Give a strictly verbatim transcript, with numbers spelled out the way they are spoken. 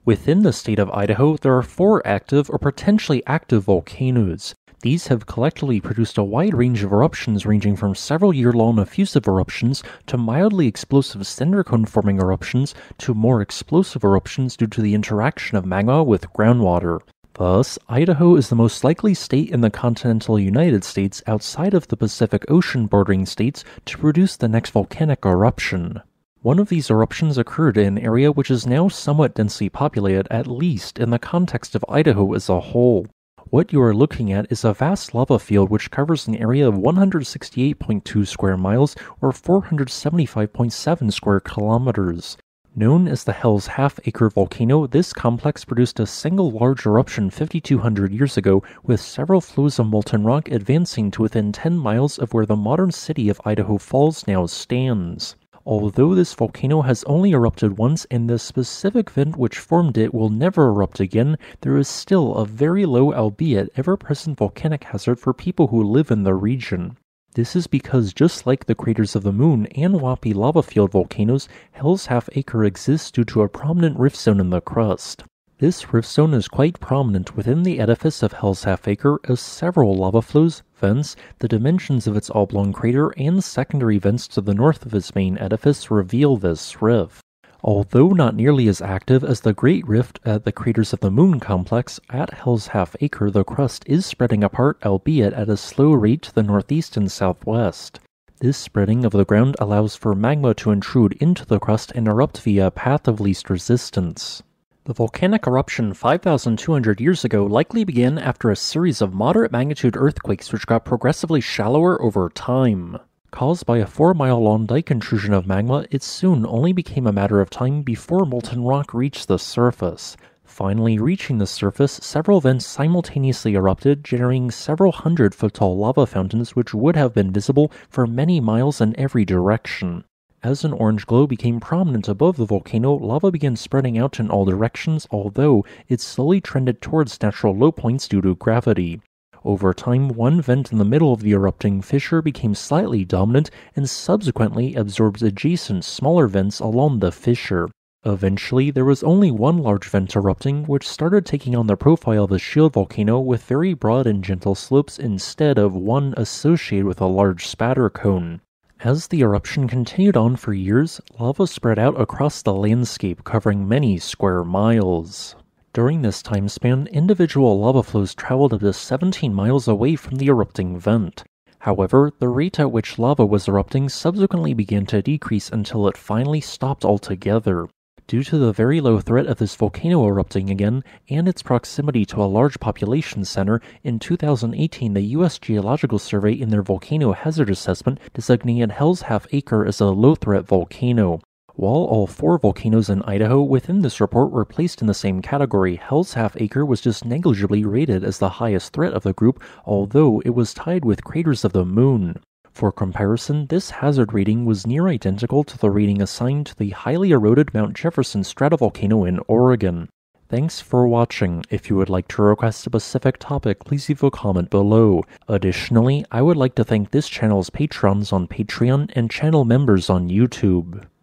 Within the state of Idaho, there are four active or potentially active volcanoes. These have collectively produced a wide range of eruptions ranging from several year-long effusive eruptions to mildly explosive cinder cone-forming eruptions to more explosive eruptions due to the interaction of magma with groundwater. Thus, Idaho is the most likely state in the continental United States outside of the Pacific Ocean bordering states to produce the next volcanic eruption. One of these eruptions occurred in an area which is now somewhat densely populated, at least in the context of Idaho as a whole. What you are looking at is a vast lava field which covers an area of one hundred sixty-eight point two square miles or four hundred seventy-five point seven square kilometers. Known as the Hell's Half Acre volcano, this complex produced a single large eruption fifty-two hundred years ago, with several flows of molten rock advancing to within ten miles of where the modern city of Idaho Falls now stands. Although this volcano has only erupted once and the specific vent which formed it will never erupt again, there is still a very low, albeit ever-present volcanic hazard for people who live in the region. This is because just like the craters of the Moon and Wapi Lava Field volcanoes, Hell's Half Acre exists due to a prominent rift zone in the crust. This rift zone is quite prominent within the edifice of Hell's Half Acre as several lava flows, vents, the dimensions of its oblong crater, and secondary vents to the north of its main edifice reveal this rift. Although not nearly as active as the Great Rift at the Craters of the Moon complex, at Hell's Half Acre the crust is spreading apart, albeit at a slow rate to the northeast and southwest. This spreading of the ground allows for magma to intrude into the crust and erupt via a path of least resistance. The volcanic eruption five thousand two hundred years ago likely began after a series of moderate magnitude earthquakes which got progressively shallower over time. Caused by a four-mile-long dike intrusion of magma, it soon only became a matter of time before molten rock reached the surface. Finally reaching the surface, several vents simultaneously erupted, generating several hundred-foot-tall lava fountains which would have been visible for many miles in every direction. As an orange glow became prominent above the volcano, lava began spreading out in all directions, although it slowly trended towards natural low points due to gravity. Over time, one vent in the middle of the erupting fissure became slightly dominant and subsequently absorbed adjacent smaller vents along the fissure. Eventually, there was only one large vent erupting, which started taking on the profile of a shield volcano with very broad and gentle slopes instead of one associated with a large spatter cone. As the eruption continued on for years, lava spread out across the landscape, covering many square miles. During this time span, individual lava flows traveled up to seventeen miles away from the erupting vent. However, the rate at which lava was erupting subsequently began to decrease until it finally stopped altogether. Due to the very low threat of this volcano erupting again, and its proximity to a large population center, in two thousand eighteen the U S Geological Survey in their volcano hazard assessment designated Hell's Half Acre as a low-threat volcano. While all four volcanoes in Idaho within this report were placed in the same category, Hell's Half Acre was just negligibly rated as the highest threat of the group, although it was tied with Craters of the Moon. For comparison, this hazard rating was near identical to the rating assigned to the highly eroded Mount Jefferson stratovolcano in Oregon. Thanks for watching. If you would like to request a specific topic, please leave a comment below. Additionally, I would like to thank this channel's patrons on Patreon and channel members on YouTube.